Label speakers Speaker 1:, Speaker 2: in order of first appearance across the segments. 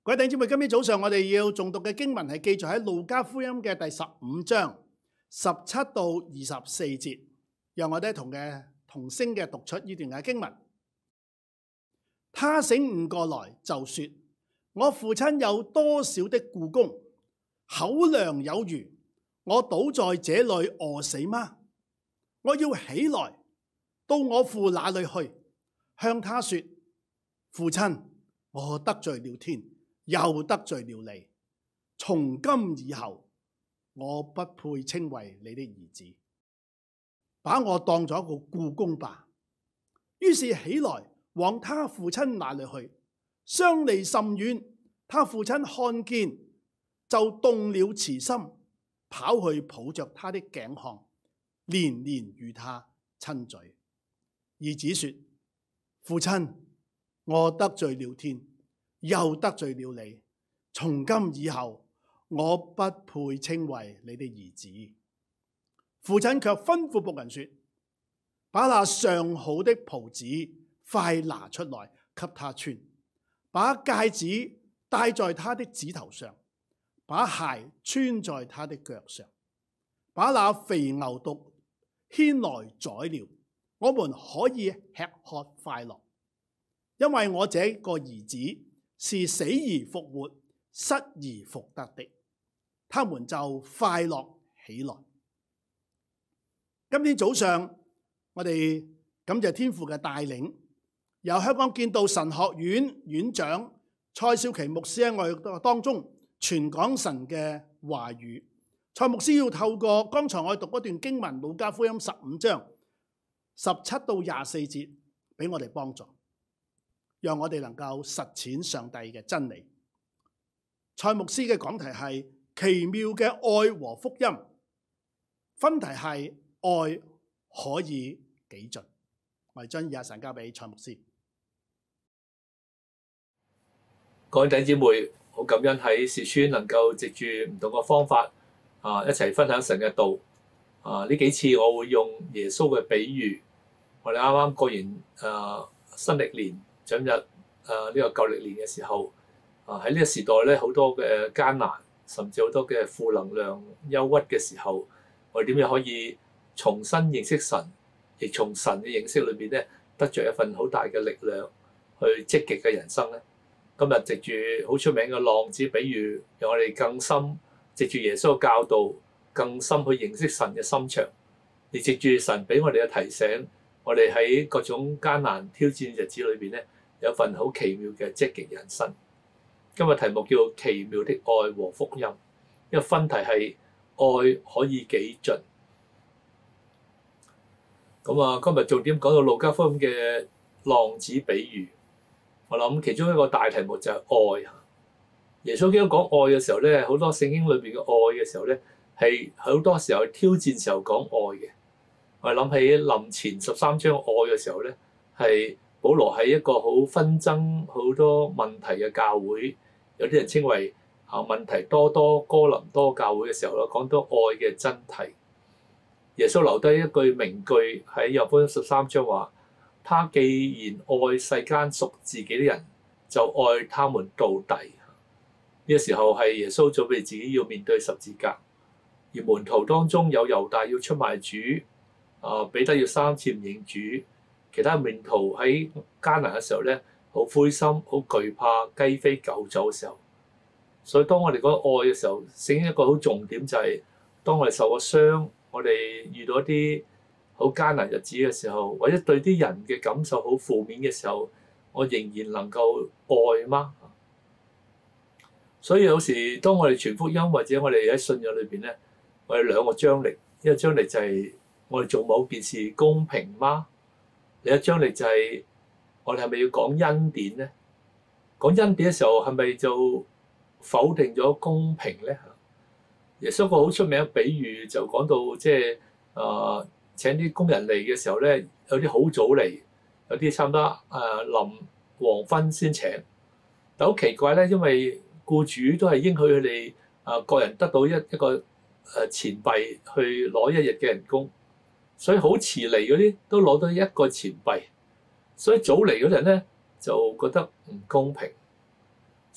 Speaker 1: 各位弟兄姊妹，今天早上我哋要誦讀嘅經文係記載喺路加福音嘅第15章17到24節，讓我哋同聲嘅讀出呢段嘅經文。他醒悟過來就說：我父親有多少的僱工，口糧有餘，我倒在這裏餓死嗎？我要起來到我父那裏去，向他說：父親，我得罪了天，又得罪了你。從今以後，我不配稱為你的兒子，把我當作一個僱工吧。於是起來往他父親那裏去，相離甚遠。他父親看見，就動了慈心，跑去抱着他的頸項，連連與他親嘴。兒子說：父親，我得罪了天，又得罪了你。從今以後，我不配稱為你的兒子。父親卻吩咐僕人說：把那上好的袍子快拿出來給他穿，把戒指戴在他的指頭上，把鞋穿在他的腳上，把那肥牛犢牽來宰了，我們可以吃喝快樂。因為我這個兒子是死而復活，失而復得的。他們就快樂起來。今天早上我哋感謝天父嘅帶領，由香港建道神學院院長蔡少琪牧師喺我哋當中傳講神嘅話語。蔡牧師要透過剛才我哋讀嗰段經文，路加福音15章17到24節，俾我哋幫助，讓我哋能夠實踐上帝嘅真理。蔡牧師嘅講題係奇妙嘅愛和福音，分題係愛可以幾盡。我哋將以下時間交俾蔡牧師。
Speaker 2: 各位弟兄姊妹，好感恩喺視村能夠藉住唔同嘅方法一齊分享神嘅道。呢幾次我會用耶穌嘅比喻。我哋啱啱過完新曆年，進入呢個舊曆年嘅時候，喺呢個時代咧，好多嘅艱難，甚至好多嘅負能量、憂鬱嘅時候，我哋點樣可以重新認識神，亦從神嘅認識裏邊咧，得着一份好大嘅力量去積極嘅人生咧？今日藉住好出名嘅浪子比喻，讓我哋更深藉住耶穌嘅教導，更深去認識神嘅心腸，亦藉住神俾我哋嘅提醒，我哋喺各種艱難挑戰日子裏邊咧，有份好奇妙嘅積極人生。今日題目叫奇妙的愛和福音，一個分題係愛可以幾盡。咁今日重點講到路加福音嘅浪子比喻。我諗其中一個大題目就係愛。耶穌基督講愛嘅時候咧，好多聖經裏邊嘅愛嘅時候咧，係好多時候挑戰時候講愛嘅。我諗起林前13章愛嘅時候咧，係保羅喺一個好紛爭、好多問題嘅教會，有啲人稱為問題多多哥林多教會嘅時候咧，講到愛嘅真諦。耶穌留低一句名句喺約翰福音13章話：他既然愛世間屬自己的人，就愛他們到底。呢個時候係耶穌準備自己要面對十字架，而門徒當中有猶大要出賣主，彼得要3次唔認主，其他門徒喺艱難嘅時候咧，好灰心、好懼怕、雞飛狗走嘅時候。所以當我哋講愛嘅時候，聖經一個好重點就係，當我哋受過傷，我哋遇到一啲好艱難日子嘅時候，或者對啲人嘅感受好負面嘅時候，我仍然能夠愛嗎？所以有時當我哋傳福音或者我哋喺信仰裏邊咧，我哋兩個張力，一個張力就係我哋做某件事公平嗎？另一個張力就係我哋係咪要講恩典咧？講恩典嘅時候係咪就否定咗公平咧？耶穌個好出名嘅比喻就講到即係請啲工人嚟嘅時候咧，有啲好早嚟，有啲差唔多臨黃昏先請。但好奇怪咧，因為僱主都係應許佢哋個人得到一個錢幣去攞一日嘅人工，所以好遲嚟嗰啲都攞到一個錢幣，所以早嚟嗰人咧就覺得唔公平。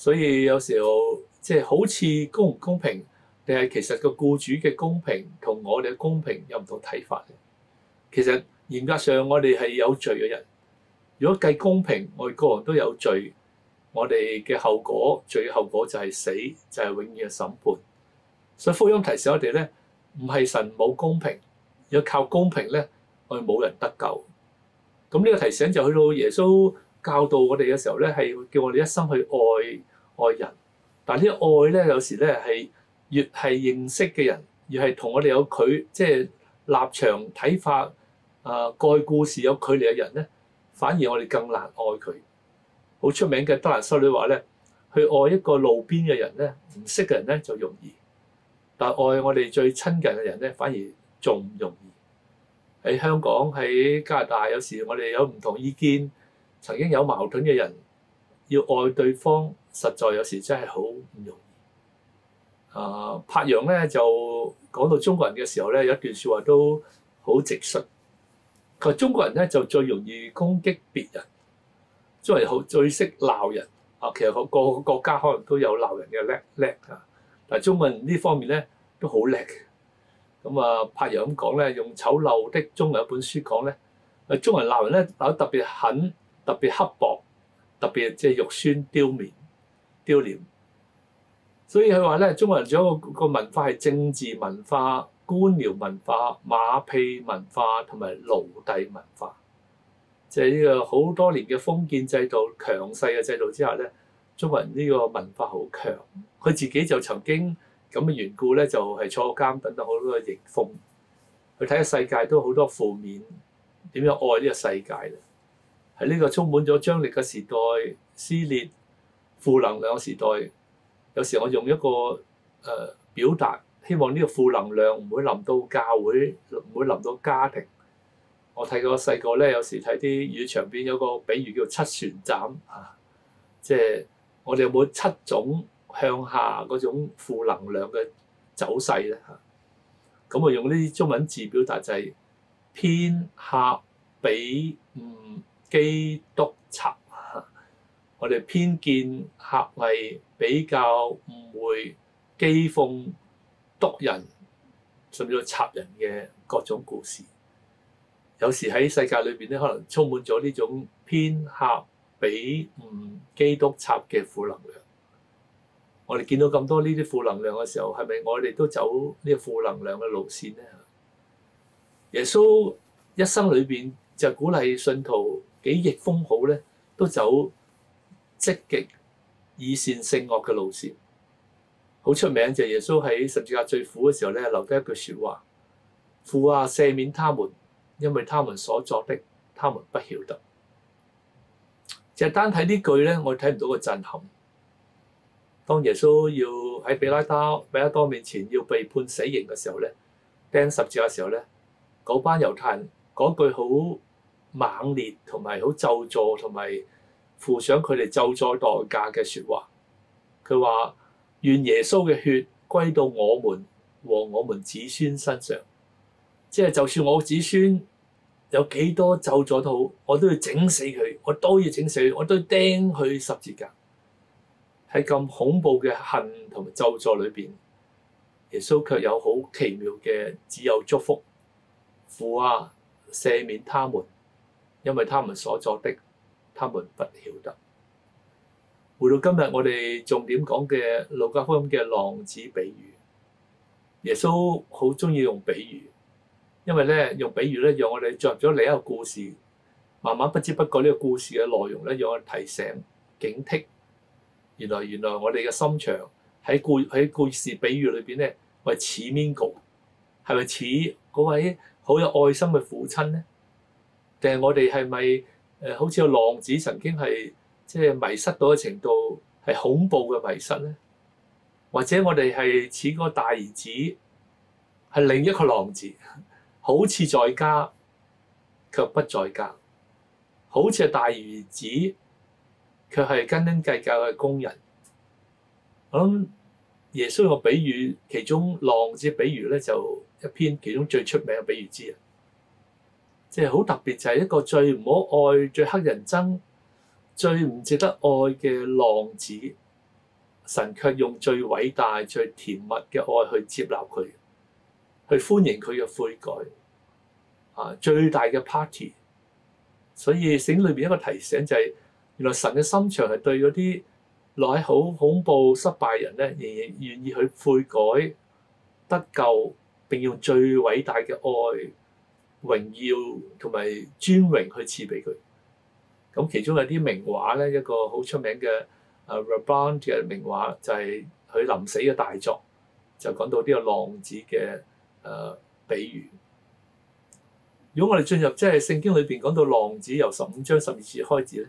Speaker 2: 所以有時候即係好似公唔公平，定係其實個僱主嘅公平同我哋嘅公平有唔同睇法嘅。其實嚴格上我哋係有罪嘅人。如果計公平，我哋個人都有罪，我哋嘅後果，罪嘅後果就係死，就係永遠嘅審判。所以福音提醒我哋咧，唔係神冇公平，要靠公平咧，我哋冇人得救。咁呢個提醒就去到耶穌教導我哋嘅時候咧，係叫我哋一生去愛人。但係呢個愛咧，有時咧係越係認識嘅人，越係同我哋有即係立場睇法過去故事有距離嘅人咧，反而我哋更難愛佢。好出名嘅德蘭修女話咧，去愛一個路邊嘅人咧，唔識嘅人咧就容易，但係愛我哋最親近嘅人咧，反而仲唔容易。喺香港、喺加拿大，有時我哋有唔同意見，曾經有矛盾嘅人，要愛對方，實在有時真係好唔容易。柏楊咧就講到中國人嘅時候咧，有一段説話都好直率。佢話中國人咧就最容易攻擊別人。中國人最識鬧人其實個個國家可能都有鬧人嘅叻但係中國人呢方面咧都好叻。咁柏楊咁講咧，用醜陋的中文一本書講咧，中國人鬧人咧鬧得特別狠、特別刻薄、特別即係肉酸丟臉。所以佢話咧，中國人仲有個文化係政治文化、官僚文化、馬屁文化同埋奴隸文化。即係呢個好多年嘅封建制度、強勢嘅制度之下咧，中國人呢個文化好強。佢自己就曾經咁嘅緣故咧，就係坐監等等好多嘅刑封。佢睇下世界都好多負面，點樣愛呢個世界咧？喺呢個充滿咗張力嘅時代、撕裂、負能量嘅時代，有時我用一個表達，希望呢個負能量唔會臨到教會，唔會臨到家庭。我睇過細個咧，有時睇啲粵語長片，有個比喻叫七旋斬即係我哋有冇7種向下嗰種負能量嘅走勢咧咁我用呢啲中文字表達就係偏狹、鄙誤、譏督、讖我哋偏見、狹隘、比較、誤會、譏諷、督人，甚至到插人嘅各種故事。有時喺世界裏邊咧，可能充滿咗呢種偏狹、鄙誤、譏督、讖嘅負能量。我哋見到咁多呢啲負能量嘅時候，係咪我哋都走呢個負能量嘅路線咧？耶穌一生裏邊就鼓勵信徒幾逆風好咧，都走積極以善勝惡嘅路線。好出名就係耶穌喺十字架最苦嘅時候咧，留低一句説話：父啊，赦免他們，因為他們所作的，他們不曉得。就係單睇呢句咧，我睇唔到個震撼。當耶穌要喺彼拉多面前要被判死刑嘅時候咧，釘十字架嘅時候咧，嗰班猶太人嗰句好猛烈同埋好咒詛同埋付上佢哋咒詛代價嘅説話，佢話：願耶穌嘅血歸到我們和我們子孫身上。即係就算我子孫有幾多咒詛都好，我都要整死佢，我都要整死佢，我都要釘佢十字架。喺咁恐怖嘅恨同埋咒詛裏邊，耶穌卻有好奇妙嘅只有祝福。父啊，赦免他們，因為他們所作的，他們不曉得。回到今日，我哋重點講嘅路加福音嘅浪子比喻，耶穌好中意用比喻，因為咧用比喻咧，讓我哋進入咗另一個故事，慢慢不知不覺呢個故事嘅內容咧，讓我哋提醒警惕。原來我哋嘅心腸喺故事比喻裏邊咧，我係似邊個？係咪似嗰位好有愛心嘅父親咧？定係我哋係咪好似個浪子曾經係即係迷失到嘅程度係恐怖嘅迷失咧？或者我哋係似個大兒子係另一個浪子，好似在家卻不在家，好似係大兒子，卻係斤斤計較嘅工人。我諗耶穌個比喻，其中浪子比喻咧就一篇其中最出名嘅比喻之一，即係好特別，就係一個最唔可愛、最乞人憎、最唔值得愛嘅浪子， 神卻用最偉大、最甜蜜嘅愛去接納佢，去歡迎佢嘅悔改。最大嘅 party。所以聖經裏邊一個提醒就係，原來神嘅心腸係對嗰啲落喺好恐怖失敗人咧，仍然願意去悔改得救，並用最偉大嘅愛、榮耀同埋尊榮去賜俾佢。咁其中有啲名畫咧，一個好出名嘅Rembrandt 嘅名畫就係佢臨死嘅大作，就講到呢個浪子嘅比喻。如果我哋進入即係聖經裏邊講到浪子，由15章12節開始咧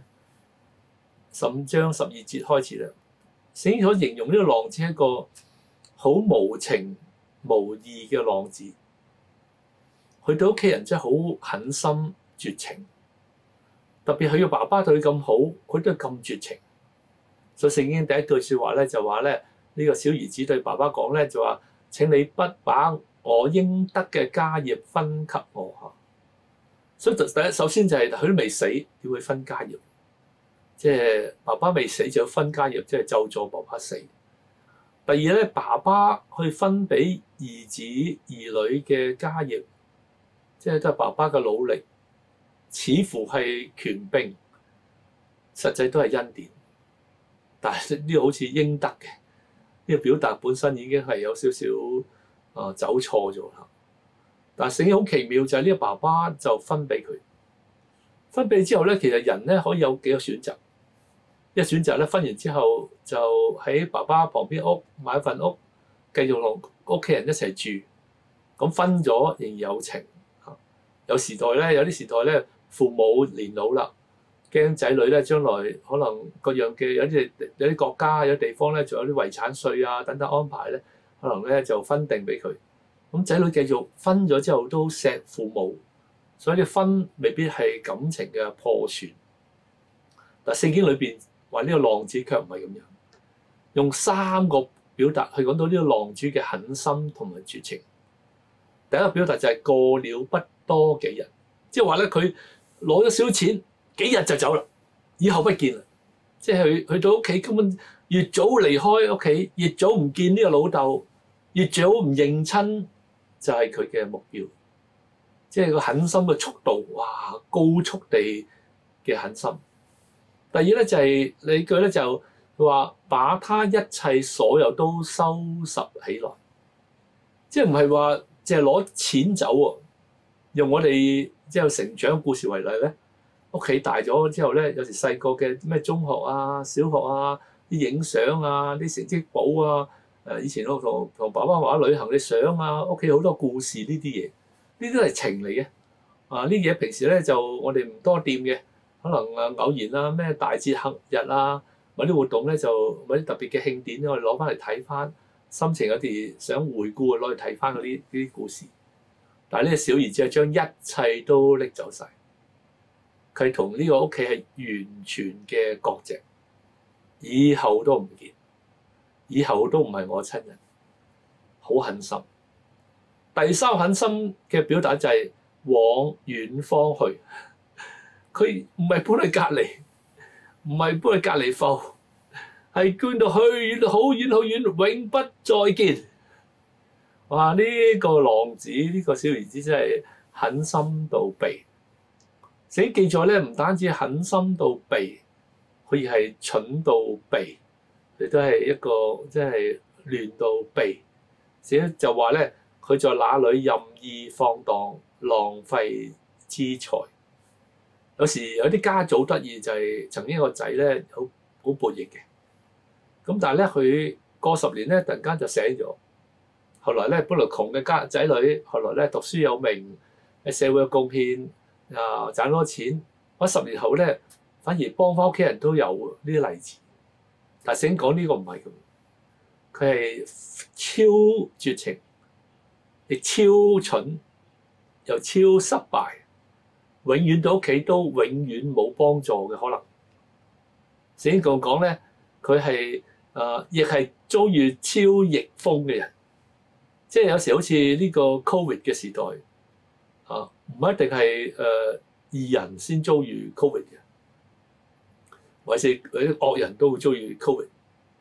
Speaker 2: ，15章12節開始咧，聖經所形容呢個浪子係一個好無情無義嘅浪子，佢對屋企人真係好狠心絕情，特別佢嘅爸爸對佢咁好，佢都係咁絕情。所以聖經第一句説話咧就話咧，呢個小兒子對爸爸講咧就話：請你不把我應得嘅家業分給我嚇。所以第一首先就係佢都未死，點會分家業？即係爸爸未死就要分家業，即係咒詛爸爸死。第二咧，爸爸去分俾兒子兒女嘅家業，即係都係爸爸嘅努力，似乎係權柄，實際都係恩典。但係呢個好似應得嘅，呢個表達本身已經係有少少走錯咗啦。但係聖經好奇妙就係呢個爸爸就分俾佢，分俾之後咧，其實人咧可以有幾個選擇。一選擇咧，分完之後就喺爸爸旁邊屋買份屋，繼續同屋企人一齊住。咁分咗仍然有情。有時代咧，有啲時代咧，父母年老啦，驚仔女咧將來可能各樣嘅有啲國家有啲地方咧，仲有啲遺產稅啊等等安排咧，可能咧就分定俾佢。咁仔女繼續分咗之後都錫父母，所以啲分未必係感情嘅破損。但聖經裏邊話呢個浪子卻唔係咁樣，用3個表達去講到呢個浪子嘅狠心同埋絕情。第一個表達就係過了不多嘅日，即係話咧佢攞咗少錢，幾日就走啦，以後不見啦。即係去到屋企根本越早離開屋企，越早唔見呢個老豆，越早唔認親。就係佢嘅目標，即係個狠心嘅速度，哇！高速地嘅狠心。第二咧就係理據咧就話把他一切所有都收拾起來，即係唔係話淨係攞錢走喎。用我哋即係成長故事為例咧，屋企大咗之後咧，有時細個嘅咩中學啊、小學啊啲影相啊、啲成績簿啊。以前我同爸爸媽媽旅行嘅相啊，屋企好多故事呢啲嘢，呢啲都係情嚟嘅。呢啲嘢平時咧就我哋唔多掂嘅，可能偶然啦，咩大節慶日啊，某啲活動咧就某啲特別嘅慶典，我哋攞翻嚟睇翻，心情有啲想回顧攞去睇翻嗰啲故事。但係呢個小兒子係將一切都拎走晒，佢同呢個屋企係完全嘅割席，以後都唔見。以後都唔係我親人，好狠心。第3狠心嘅表達就係往遠方去，佢唔係搬去隔離，唔係搬去隔離埠，係捐到去遠好遠好遠，永不再見。哇！呢個浪子，呢個小兒子真係狠心到痹。聖經記載咧，唔單止狠心到痹，可以係蠢到痹。亦都係一個即係亂到痹，所以就話咧，佢在那裏任意放蕩，浪費資財。有時有啲家族得意就係曾經一個仔咧，好叛逆嘅，咁但係咧佢過10年咧，突然間就醒咗。後來咧，本來窮嘅仔女，後來咧讀書有名，喺社會有貢獻，賺多錢。喺10年後咧，反而幫翻屋企人都有呢啲例子。但係聖經講呢個唔係咁，佢係超絕情，亦超蠢，又超失敗，永遠到屋企都永遠冇幫助嘅可能。聖經講咧，佢係亦係遭遇超逆風嘅人，即係有時好似呢個 Covid 嘅時代唔一定係義人先遭遇 Covid 嘅。或者啲惡人都會遭遇 Covid，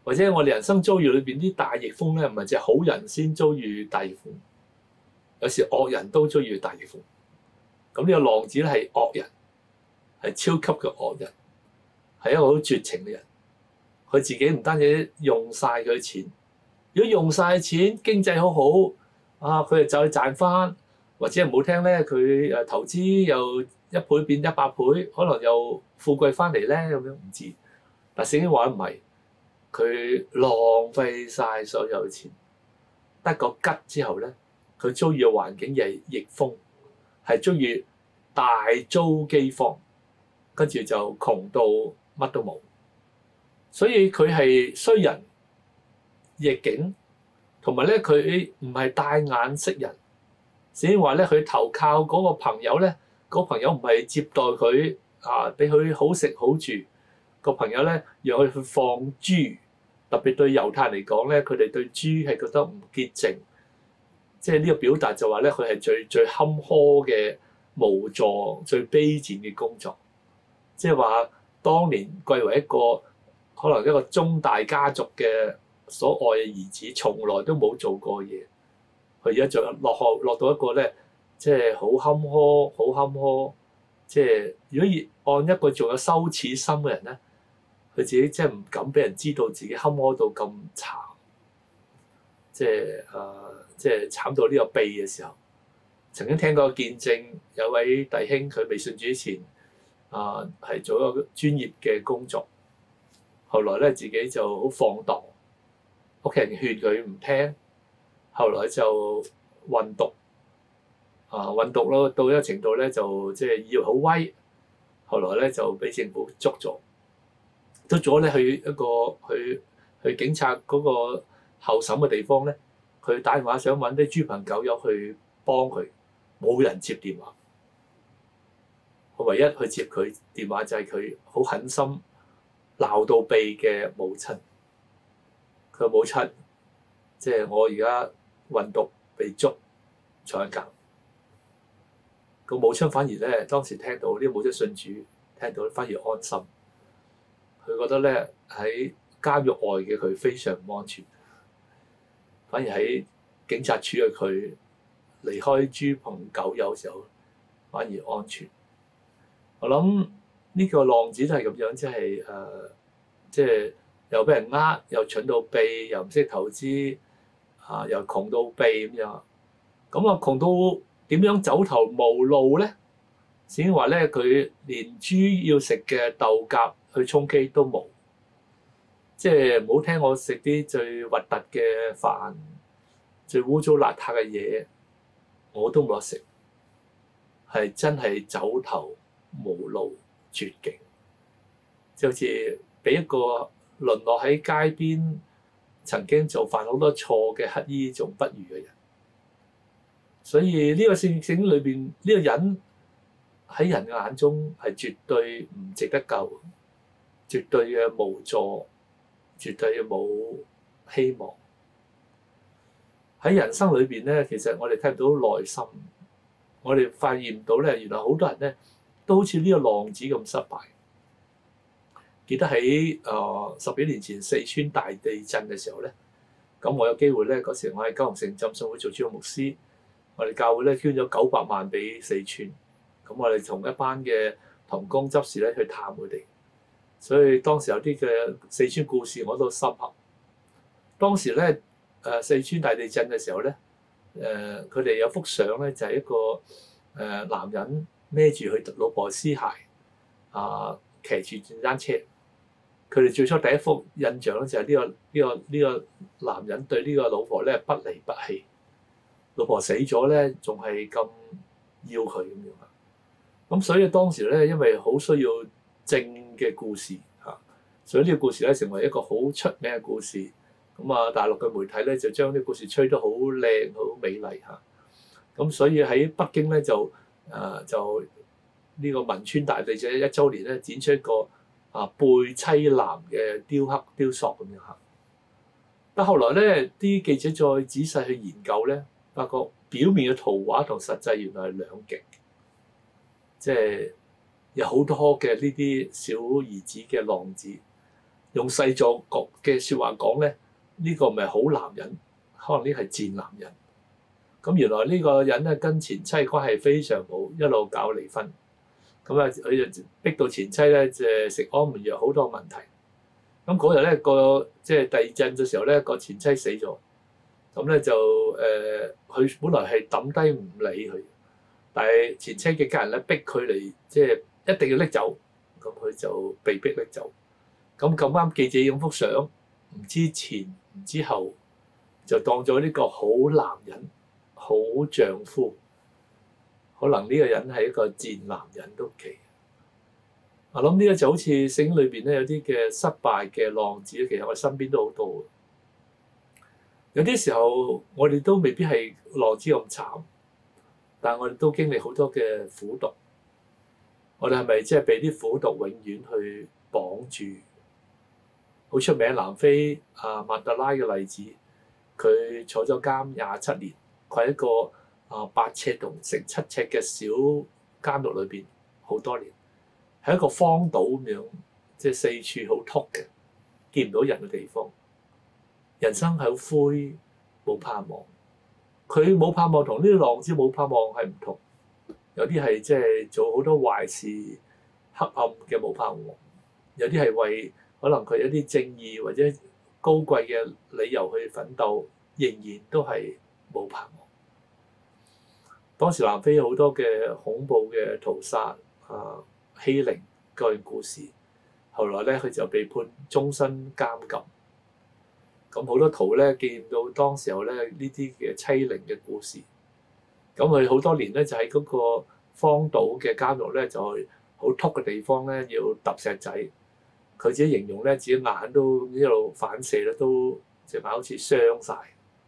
Speaker 2: 或者我哋人生遭遇裏邊啲大逆風咧，唔係淨係好人先遭遇大逆風，有時惡人都遭遇大逆風。咁呢個浪子咧係惡人，係超級嘅惡人，係一個好絕情嘅人。佢自己唔單止用晒佢錢，如果用晒錢，經濟好好啊，佢就去賺翻，或者唔好聽咧，佢投資又1倍變100倍，可能又富貴翻嚟咧，咁樣唔知。但聖經話唔係。佢浪費晒所有嘅錢，得個吉之後咧，佢遭遇嘅環境又係逆風，係遭遇大遭饑荒，跟住就窮到乜都冇。所以佢係衰人逆境，同埋咧佢唔係帶眼識人。聖經話咧，佢投靠嗰個朋友咧，嗰個朋友唔係接待佢啊，俾佢好食好住。個朋友咧讓佢去放豬。特別對猶太人嚟講咧，佢哋對豬係覺得唔潔淨，即係呢個表達就話咧，佢係最坎坷嘅無助、最卑賤嘅工作。即係話當年貴為一個可能一個中大家族嘅所愛嘅兒子，從來都冇做過嘢，佢而家就落到一個咧，即係好坎坷、好坎坷。即係如果按一個仲有羞恥心嘅人咧，佢自己真係唔敢俾人知道自己坎坷到咁慘，即係慘到呢個痹嘅時候。曾經聽過見證，有位弟兄佢未信主之前，係做一個專業嘅工作，後來咧自己就好放蕩，屋企人勸佢唔聽，後來就運毒，運毒咯，到一個程度咧就即係以為好威，後來咧就俾政府捉咗。捉咗咧去警察嗰個候審嘅地方咧，佢打電話想揾啲豬朋狗友去幫佢，冇人接電話。佢唯一去接佢電話就係佢好狠心鬧到痹嘅母親。佢母親即係我而家運毒被捉坐緊監。個母親反而咧當時聽到呢個母親信主，聽到反而安心。佢覺得咧喺監獄外嘅佢非常唔安全，反而喺警察處嘅佢離開豬朋狗友嘅時候反而安全。我諗呢個浪子都係咁樣，即係又俾人呃，又蠢到痹，又唔識投資，又窮到痹咁樣。咁啊窮到點樣走投無路咧？先話咧，佢連豬要食嘅豆莢去充飢都冇，即係唔好聽我食啲最核突嘅飯、最污糟邋遢嘅嘢，我都冇得食，係真係走投無路、絕境，就好似俾一個淪落喺街邊、曾經做犯好多錯嘅乞衣仲不如嘅人。所以呢個聖經裏邊呢個人喺人嘅眼中係絕對唔值得救，絕對嘅無助，絕對嘅冇希望。喺人生裏邊咧，其實我哋睇唔到內心，我哋發現唔到咧，原來好多人咧都好似呢個浪子咁失敗。記得喺10幾年前四川大地震嘅時候咧，咁我有機會咧，嗰時我喺九龍城浸信會做主任牧師，我哋教會咧捐咗900萬俾四川，咁我哋同一班嘅同工執事咧去探佢哋，所以當時有啲嘅四川故事我都深刻。當時咧四川大地震嘅時候咧，佢哋有幅相咧就係一個男人孭住佢老婆屍骸，騎住電單車。佢哋最初第一幅印象咧就係呢個男人對呢個老婆咧不離不棄，老婆死咗咧仲係咁要佢咁樣。咁所以當時咧因為好需要正嘅故事嚇，所以呢個故事咧成為一個好出名嘅故事。咁啊大陸嘅媒體咧就將呢個故事吹得好靚好美麗嚇。咁所以喺北京咧就呢個汶川大地震1週年咧展出一個背妻男嘅雕塑咁樣嚇。但後來咧啲記者再仔細去研究咧，發覺表面嘅圖畫同實際原來係兩極，即係有好多嘅呢啲小兒子嘅浪子， 用世俗嘅説話講咧，呢個唔係好男人，可能呢係賤男人。咁原來呢個人咧跟前妻關係非常好，一路搞離婚。咁啊，佢就逼到前妻咧，就食安眠藥，好多問題。咁嗰日咧即係地震嘅時候咧，個前妻死咗。咁咧就佢本來係抌低唔理佢，但係前妻嘅家人咧逼佢嚟，即係一定要拎走。咁佢就被逼拎走。咁咁啱記者影幅相，唔知前唔知後，就當咗呢個好男人、好丈夫。可能呢個人係一個賤男人都奇。我諗呢個就好似聖經裏邊咧有啲嘅失敗嘅浪子，其實我身邊都好多。有啲時候我哋都未必係浪子咁慘，但係我哋都經歷好多嘅苦毒。我哋係咪即係被啲苦毒永遠去綁住？好出名南非曼德拉嘅例子，佢坐咗監27年，佢喺一個8尺同成7尺嘅小監獄裏邊好多年，係一個荒島咁樣，即係四處好禿嘅，見唔到人嘅地方，人生係好灰，冇盼望。佢冇盼望同呢啲浪子冇盼望係唔同，有啲係即係做好多壞事、黑暗嘅冇盼望，有啲係為可能佢有啲正義或者高貴嘅理由去奮鬥，仍然都係冇盼望。當時南非好多嘅恐怖嘅屠殺、欺凌嗰樣故事，後來咧佢就被判終身監禁。咁好多圖咧見到當時候咧呢啲嘅凄凌嘅故事。咁佢好多年咧就喺嗰個荒島嘅監獄咧，就係好禿嘅地方咧，要揼石仔。佢自己形容咧，自己眼都一路反射咧，都隻眼好似傷晒。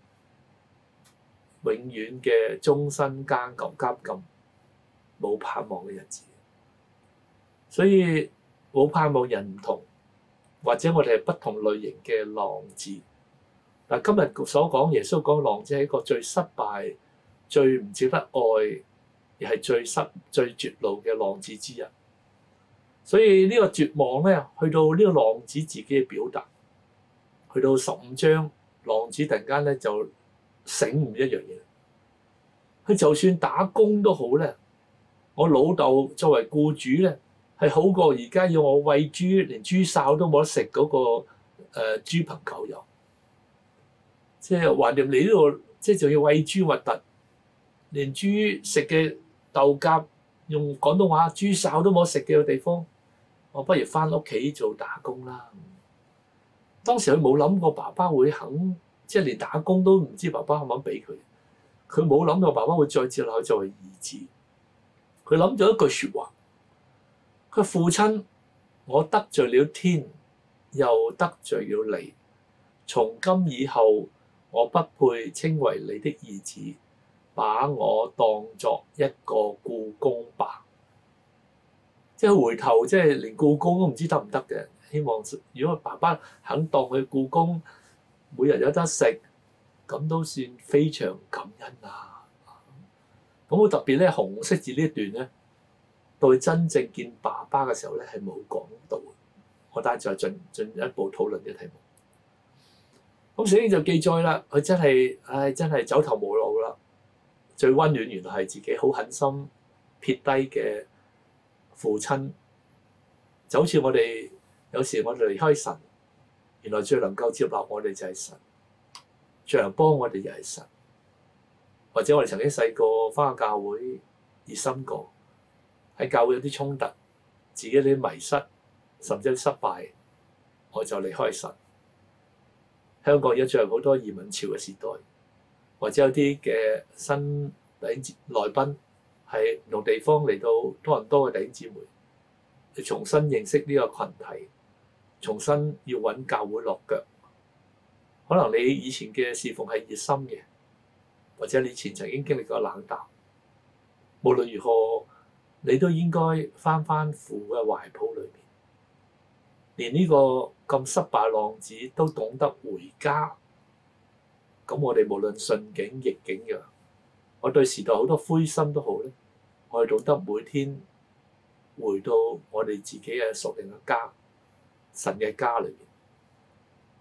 Speaker 2: 永遠嘅終身監禁，冇盼望嘅日子。所以冇盼望人唔同，或者我哋係不同類型嘅浪子。但今日所講耶穌講浪子係一個最失敗、最唔值得愛，亦係最絕路嘅浪子之一。所以呢個絕望咧，去到呢個浪子自己嘅表達，去到15章，浪子突然間咧就醒悟一樣嘢，佢就算打工都好咧，我老豆作為僱主咧，係好過而家要我餵豬，連豬潲都冇得食嗰個豬朋狗友。即係橫掂你呢度，即係仲要餵豬核突，連豬食嘅豆莢用廣東話豬潲都冇得食嘅地方，我不如翻屋企做打工啦。當時佢冇諗過爸爸會肯，即係連打工都唔知爸爸肯唔肯俾佢。佢冇諗過爸爸會再接納佢作為兒子。佢諗咗一句説話，佢父親，我得罪了天，又得罪了你，從今以後，我不配稱為你的兒子，把我當作一個僱工吧。即係回頭，即係連僱工都唔知得唔得嘅。希望如果爸爸肯當佢僱工，每日有得食，咁都算非常感恩啊！咁好特別咧，紅色字呢一段咧，到佢真正見爸爸嘅時候咧，係冇講到。我等陣再進一步討論嘅題目。咁聖經就記載啦，佢真係走投無路啦。最溫暖原來係自己好狠心撇低嘅父親，就好似我哋有時我哋離開神，原來最能夠接納我哋就係神，最能幫我哋就係神。或者我哋曾經細個返去教會熱心過，喺教會有啲衝突，自己有啲迷失，甚至失敗，我就離開神。香港而家進入好多移民潮嘅時代，或者有啲嘅新弟兄來賓係唔同地方嚟到多倫多嘅弟兄姊妹，去重新認識呢個群體，重新要揾教會落腳。可能你以前嘅侍奉係熱心嘅，或者你以前曾經經歷過冷淡，無論如何，你都應該翻父嘅懷抱裏面。連呢個咁失敗浪子都懂得回家，咁我哋無論順境逆境嘅，我對時代好多灰心都好咧，我哋懂得每天回到我哋自己嘅屬靈嘅家，神嘅家裏面。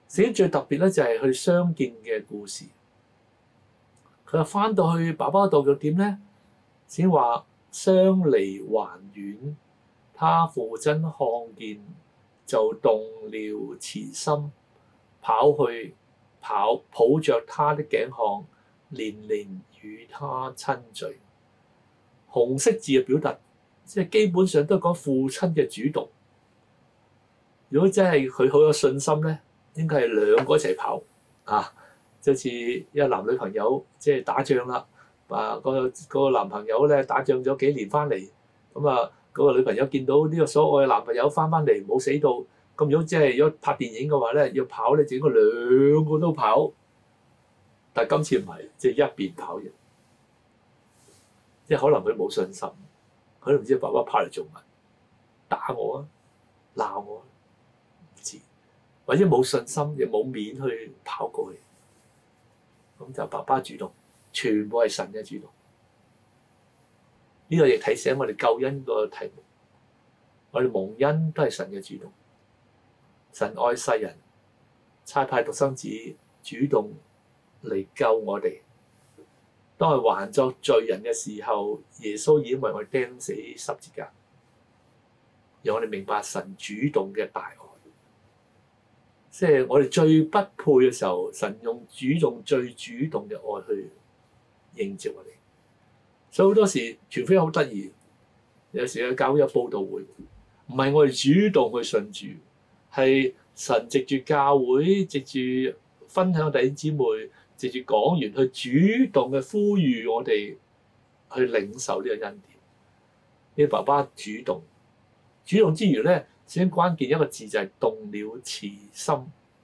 Speaker 2: 聖經最特別咧就係佢哋相見嘅故事。佢話翻到去爸爸度又點咧？先話相離還遠，他父親看見就動了慈心，跑去抱着他的頸項，連連與他親嘴。紅色字嘅表達，即係基本上都係講父親嘅主動。如果真係佢好有信心咧，應該係兩個一齊跑啊！就好似一個男女朋友即係打仗啦，個男朋友咧打仗咗幾年翻嚟，咁啊嗰個女朋友見到呢個所愛嘅男朋友翻嚟冇死到，咁如果即係如果拍電影嘅話咧，要跑咧就應該兩個都跑，但係今次唔係，即係一邊跑嘅，即係可能佢冇信心，佢都唔知爸爸跑嚟做乜，打我啊，鬧我啊，唔知，或者冇信心亦冇面去跑過去。咁就爸爸主動，全部係神嘅主動。呢個亦提醒我哋救恩個題目，我哋蒙恩都係神嘅主動。神愛世人，差派獨生子主動嚟救我哋。當係還作罪人嘅時候，耶穌已經為我哋釘死十字架，讓我哋明白神主動嘅大愛。即係我哋最不配嘅時候，神用最主動嘅愛去迎接我哋。所以好多時傳福音好得意，有時嘅教會有佈道會，唔係我哋主動去信主，係神藉住教會、藉住分享弟兄姊妹、藉住講員去主動嘅呼籲我哋去領受呢個恩典。呢個爸爸主動之餘咧，先關鍵一個字就係動了慈心。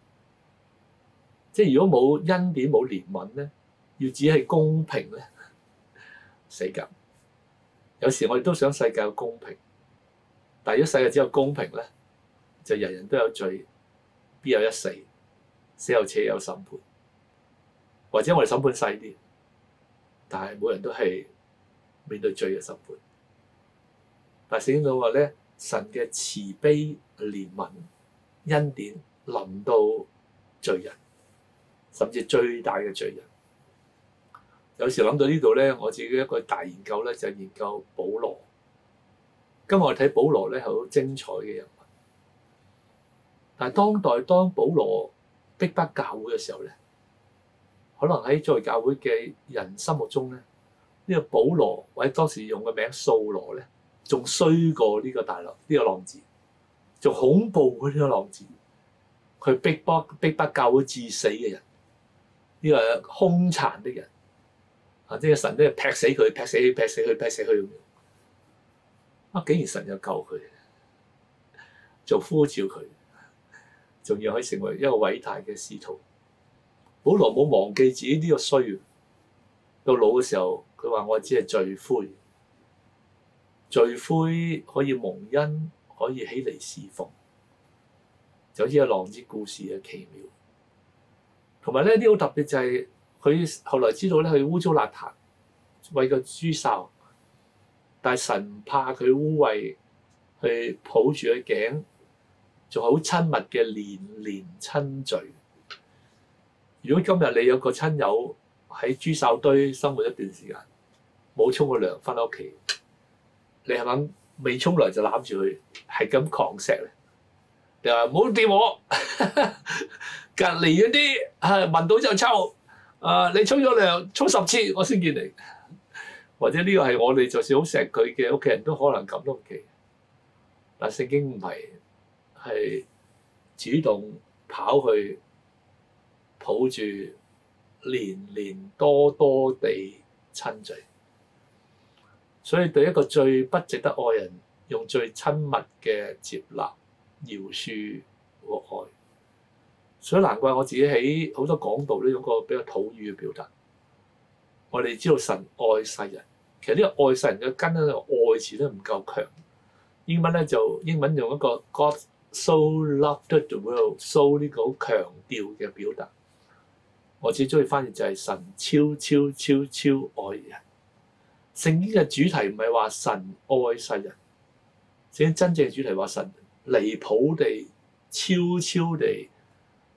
Speaker 2: 即係如果冇恩典冇憐憫咧，要只係公平咧，死㗎。有時我哋都想世界有公平，但係如果世界只有公平咧，就人人都有罪，必有一死，死後且有審判。或者我哋審判細啲，但係每人都係面對罪嘅審判。但係聖經講話咧，神嘅慈悲憐憫恩典臨到罪人，甚至最大嘅罪人。有時諗到呢度咧，我自己一個大研究咧，就係研究保羅。今日我哋睇保羅咧係好精彩嘅人物，但係當保羅逼迫教會嘅時候咧，可能喺在教會嘅人心目中咧，呢個保羅或者當時用嘅名掃羅咧，仲衰過呢個大浪呢個浪子，仲恐怖過呢個浪子。佢逼迫教會致死嘅人，呢個兇殘的人啊！即係神都係劈死佢，劈死佢咁樣。啊！竟然神又救佢，就呼召佢，仲要可以成為一個偉大嘅使徒。保羅冇忘記自己呢個衰，到老嘅時候，佢話我只係罪魁，罪魁可以蒙恩，可以起嚟侍奉，就好似個浪子故事嘅奇妙。同埋咧，呢好特別就係佢後來知道咧，佢污糟邋遢，為個豬哨，但係神唔怕佢污穢，去抱住佢頸，仲好親密嘅連連親嘴。如果今日你有個親友喺豬哨堆生活一段時間，冇沖過涼翻到屋企，你係咪未沖涼就攬住佢，係咁狂錫咧？你話唔好掂我，隔離嗰啲係聞到就臭。你沖咗涼沖10次我先見你，或者呢個係我哋就算好錫佢嘅屋企人都可能咁都唔奇。但聖經唔係，係主動跑去抱住連連多多地親嘴，所以對一個最不值得愛人，用最親密嘅接納、饒恕和愛。所以難怪我自己喺好多講道都用個比較土語嘅表達。我哋知道神愛世人，其實呢個愛世人嘅根咧，愛字都唔夠強。英文用一個 God so loved the world，so 呢個好強調嘅表達。我自己中意翻譯就係神超愛人。聖經嘅主題唔係話神愛世人，聖經真正嘅主題話神離譜地、超地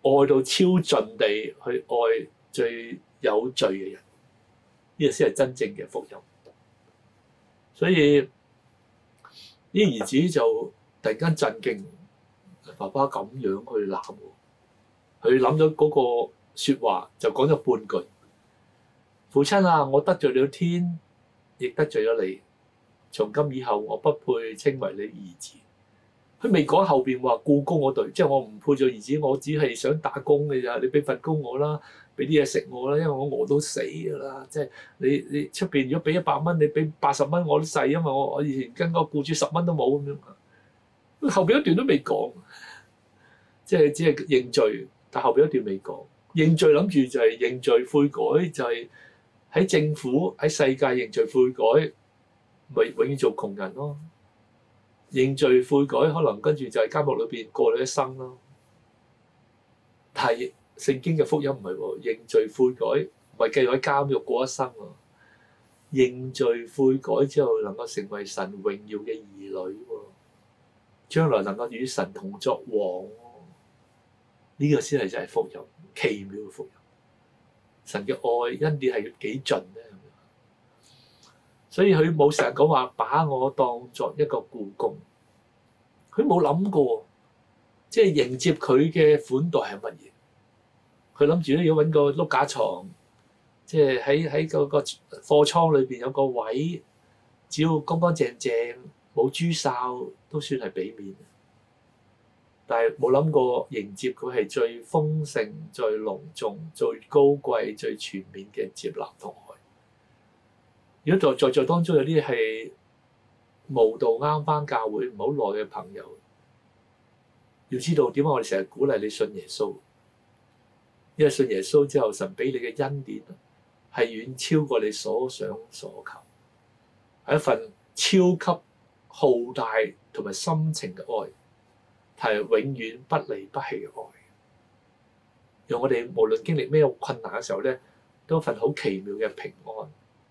Speaker 2: 愛到超盡地去愛最有罪嘅人，呢個先係真正嘅福音。所以呢兒子就突然間震驚，爸爸咁樣去鬧我，佢諗咗嗰個説話就講咗半句：父親啊，我得罪了天，亦得罪咗你。從今以後，我不配稱為你兒子。佢未講後邊話僱工嗰隊，即係我唔配做兒子，我只係想打工嘅咋。你俾份工我啦，俾啲嘢食我啦，因為我餓到死㗎啦。即係你出邊如果俾100蚊，你俾80蚊我都細，因為我以前跟個僱主10蚊都冇咁樣。後邊一段都未講，即係只係認罪，但後邊一段未講。認罪諗住就係認罪悔改，就係喺政府喺世界認罪悔改，咪永遠做窮人咯。認罪悔改可能跟住就係監獄裏邊過咗一生咯。但係聖經嘅福音唔係喎，認罪悔改唔係繼續喺監獄過一生喎。認罪悔改之後能夠成為神榮耀嘅兒女喎，將來能夠與神同作王喎。呢個先係就係福音，奇妙嘅福音。神嘅愛恩典係幾盡咧？所以佢冇成日講話把我當作一個僱工，佢冇諗過，即係迎接佢嘅款待係乜嘢？佢諗住咧要揾個碌架床，即係喺嗰個貨倉裏邊有個位，只要乾乾淨淨，冇豬潲都算係俾面。但係冇諗過迎接佢係最豐盛、最隆重、最高貴、最全面嘅接納同愛。如果在座當中有啲係無道啱返教會唔好耐嘅朋友，要知道點解我哋成日鼓勵你信耶穌，因為信耶穌之後，神俾你嘅恩典係遠超過你所想所求，係一份超級浩大同埋深情嘅愛，係永遠不離不棄嘅愛。讓我哋無論經歷咩困難嘅時候咧，都有一份好奇妙嘅平安。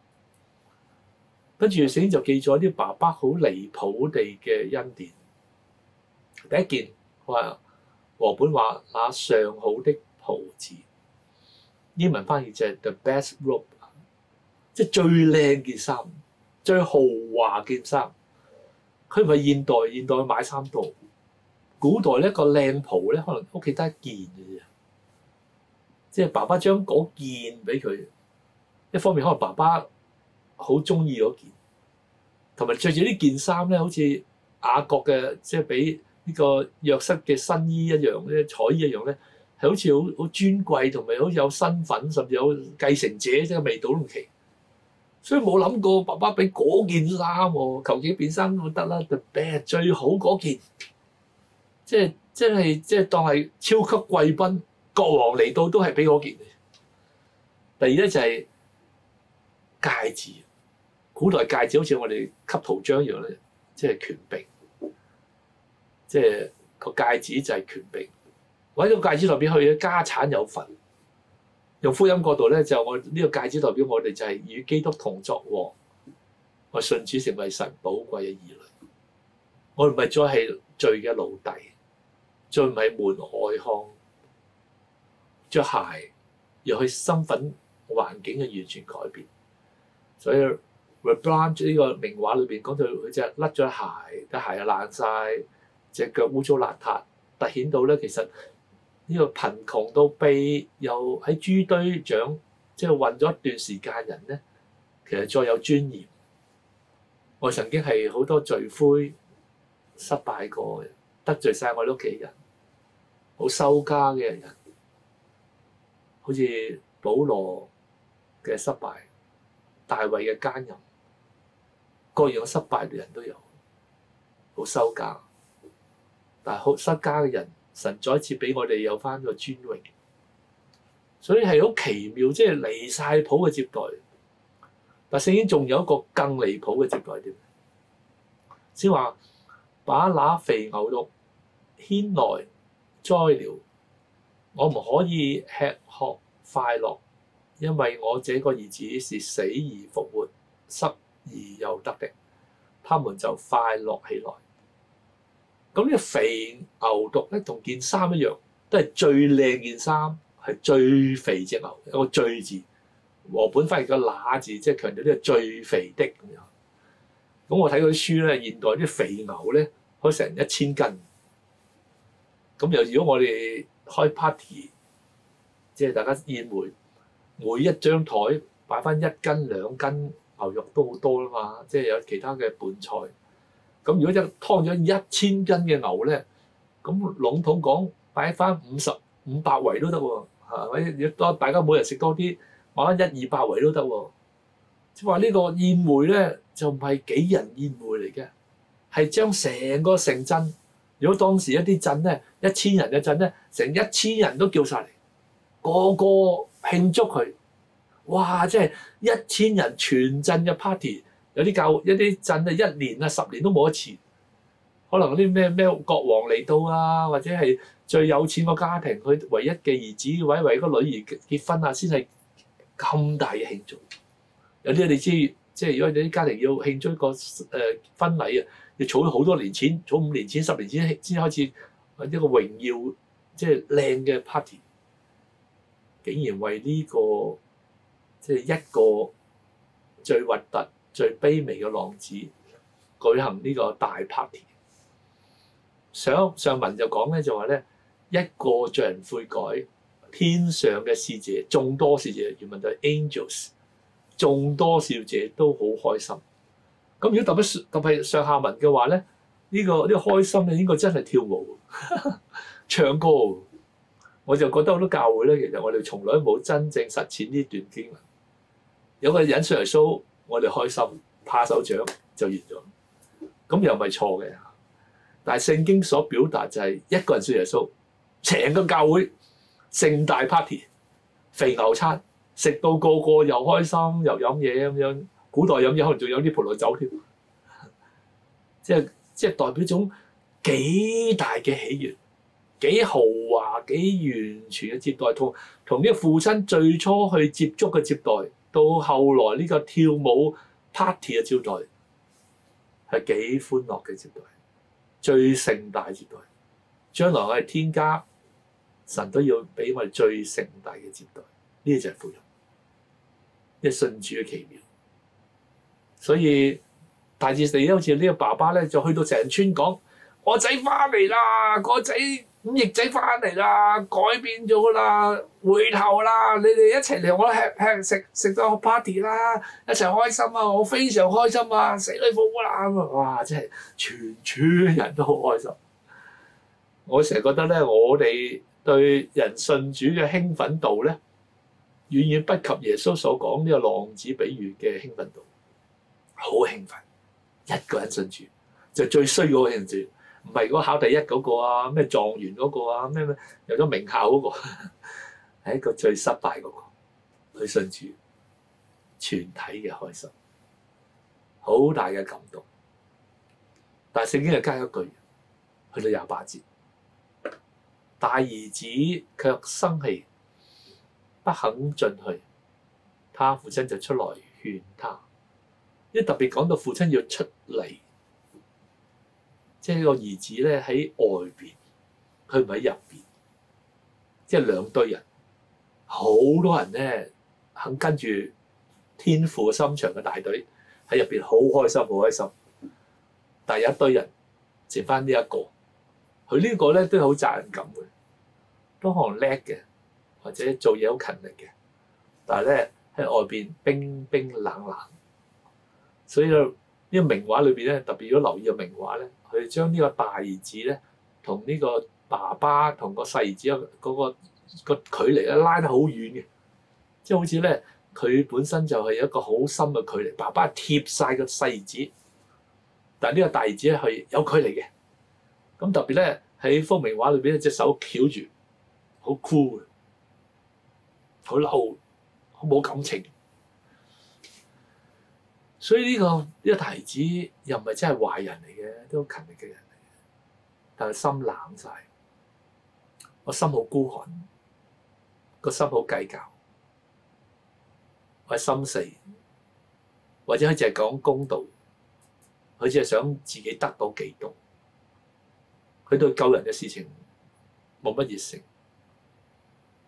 Speaker 2: 跟住聖經就記咗啲爸爸好離譜地嘅恩典。第一件話和本話那上好的袍子，英文翻譯就係 the best robe， 即係最靚件衫、最豪華件衫。佢唔係現代買衫多，古代咧個靚袍咧可能屋企得一件嘅啫，即係爸爸將嗰件俾佢。一方面可能爸爸好中意嗰件，同埋着住呢件衫咧，好似雅各嘅，即係俾呢個約瑟嘅新衣一樣咧，彩衣一樣咧，係好似好尊貴，同埋好似有身份，甚至有繼承者即係味道都唔奇。所以冇諗過爸爸俾嗰件衫喎，求其變衫都得啦。The best 最好嗰件，即係當係超級貴賓，國王嚟到都係俾嗰件。第二咧就係戒指。古代戒指好似我哋吸圖章一樣咧，即係權柄，即係個戒指就係權柄。或者個戒指代表佢嘅家產有份。用福音角度咧，就我呢個戒指代表我哋就係與基督同作王，我信主成為神寶貴嘅兒女。我唔係再係罪嘅奴隸，再唔係門外漢，着鞋讓佢身份環境嘅完全改變。所以 Rembrandt 呢個名畫裏邊講到佢隻甩咗鞋，對鞋又爛晒，隻腳污糟邋遢，凸顯到咧其實呢個貧窮到痹，又喺豬堆長，即係混咗一段時間人咧，其實再有尊嚴。我曾經係好多罪魁失敗過嘅，得罪晒我哋屋企人，好收家嘅人，好似保羅嘅失敗，大衛嘅奸淫，各樣失敗嘅人都有，好收家，但係好失家嘅人，神再一次俾我哋有翻個尊榮，所以係好奇妙，即係離晒譜嘅接待。但聖經仲有一個更離譜嘅接待點，先話把那肥牛肉牽來宰了，我唔可以吃喝快樂，因為我這個兒子是死而復活、失而又得的，他們就快樂起來。咁呢個肥牛犢咧同件衫一樣， 都係最靚件衫，係最肥隻牛，有個最字。和本翻譯個乸字，即係強調呢個最肥的咁樣。咁我睇嗰啲書咧，現代啲肥牛咧可以成1000斤。咁又如果我哋開 party，即係大家宴會，每一張台擺翻1斤2斤牛肉都好多啦嘛，即係有其他嘅伴菜。咁如果一劏咗1000斤嘅牛咧，咁籠統講擺翻500圍都得喎，或者如果大家每人食多啲，擺翻100-200圍都得喎。即係話呢個宴會咧就唔係幾人宴會嚟嘅，係將成個城鎮，如果當時一啲鎮咧1000人嘅鎮咧，成1000人都叫晒嚟，個個慶祝佢。哇！即係1000人全鎮嘅 party，有啲鎮啊1年啊10年都冇一次。可能啲咩國王嚟到啊，或者係最有錢個家庭，佢唯一嘅兒子或者唯一個女兒結婚啊，先係咁大嘅慶祝。有啲你知，即係如果你啲家庭要慶祝一個婚禮啊，要儲好多年錢，儲5年錢、10年錢先開始一個榮耀即係靚嘅 party。竟然為呢個即係一個最核突、最卑微嘅浪子舉行呢個大 party。上文就講咧，就話咧一個罪人悔改，天上嘅使者眾多使者，原文就係 angels， 眾多使者都好開心。咁如果特別上下文嘅話咧，呢個開心咧應該真係跳舞、唱歌。我就覺得好多教會咧，其實我哋從來都冇真正實踐呢段經文。有個人上嚟 show，我哋開心拍手掌就完咗，咁又唔係錯嘅。但係聖經所表達就係一個人信耶穌，成個教會盛大 party， 肥牛餐，食到個個又開心又飲嘢咁樣。古代飲嘢可能仲有啲葡萄酒添，即係代表種幾大嘅喜悅，幾豪華幾完全嘅接待，同呢個父親最初去接觸嘅接待，到後來呢個跳舞 party 嘅招待，係幾歡樂嘅接待。最盛大接待，將來我哋天家神都要俾我哋最盛大嘅接待，呢就係福音，一信主嘅奇妙。所以大致地好似呢個爸爸咧，就去到成村講：我仔翻嚟啦，個仔5億仔翻嚟啦，改變咗啦，回頭啦，你哋一齊嚟我食到 party 啦，一齊開心啊！我非常開心啊！死裏復活啦！哇！真係全村人都好開心。我成日覺得咧，我哋對人信主嘅興奮度咧，遠遠不及耶穌所講呢個浪子比喻嘅興奮度。好興奮，一個人信主就最衰嗰個人信主。唔係嗰個考第一嗰個啊，咩狀元嗰個啊，咩有咗名校嗰個，係一個最失敗嗰個去信主，全體嘅開心，好大嘅感動。但係聖經又加一句，去到28節，大兒子卻生氣，不肯進去，他父親就出來勸他。因為特別講到父親要出嚟。即係個兒子咧喺外邊，佢唔喺入邊，即係兩堆人，好多人咧肯跟住天父心腸嘅大隊喺入邊，好開心，好開心。但係有一堆人剩翻呢一個，佢呢個咧都係好責任感嘅，都可能叻嘅，或者做嘢好勤力嘅，但係咧喺外邊冰冰冷冷。所以呢個名畫裏邊咧，特別如果留意個名畫咧。佢將呢個大兒子咧，同呢個爸爸同個細兒子嗰個距離咧拉得好遠嘅，即係好似咧佢本身就係有一個好深嘅距離，爸爸貼晒個細兒子，但係呢個大兒子咧係有距離嘅。咁特別咧喺幅名畫裏邊咧，隻手翹住，好酷嘅，好嬲，好冇感情。所以呢個大兒子又唔係真係壞人嚟嘅，都好勤力嘅人嚟嘅，但係心冷晒，個心好孤寒，個心好計較，或者心死，或者佢淨係講公道，佢只係想自己得到幾多，佢對救人嘅事情冇乜熱誠，